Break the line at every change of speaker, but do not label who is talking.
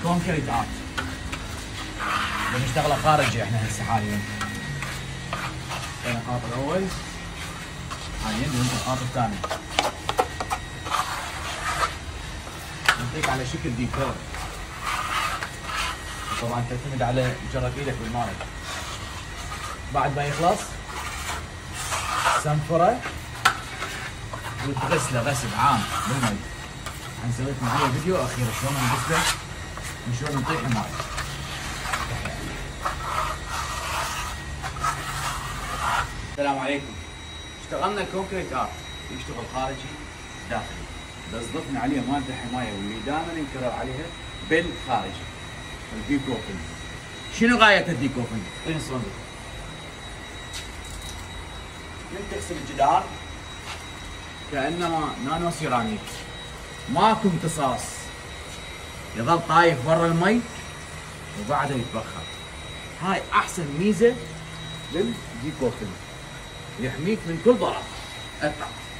كونكريت ارت. بنشتغله خارجي احنا هسه حاليا. انا الخط الاول حاليا وانت الخط الثاني. نعطيك على شكل ديكور. طبعا تعتمد على مجرد ايدك بالماي. بعد ما يخلص سنفره وتغسله غسل عام بالمي. حنسوي لكم عليه فيديو اخير شلون نغسله وشلون نطيح الماي. السلام عليكم. اشتغلنا الكونكريت ارت، يشتغل خارجي داخلي، بس ضفنا عليه ماده حمايه واللي دائما نكرر عليها بالخارجي الديكوفنج. شنو غايه الديكوفنج؟ خلينا نصور لكم. تغسل الجدار كانما نانو سيراميك، ماكو امتصاص، يظل طايف برا المي وبعده يتبخر. هاي احسن ميزه للديكوفنج، يحميك من كل ضرر. اطلع.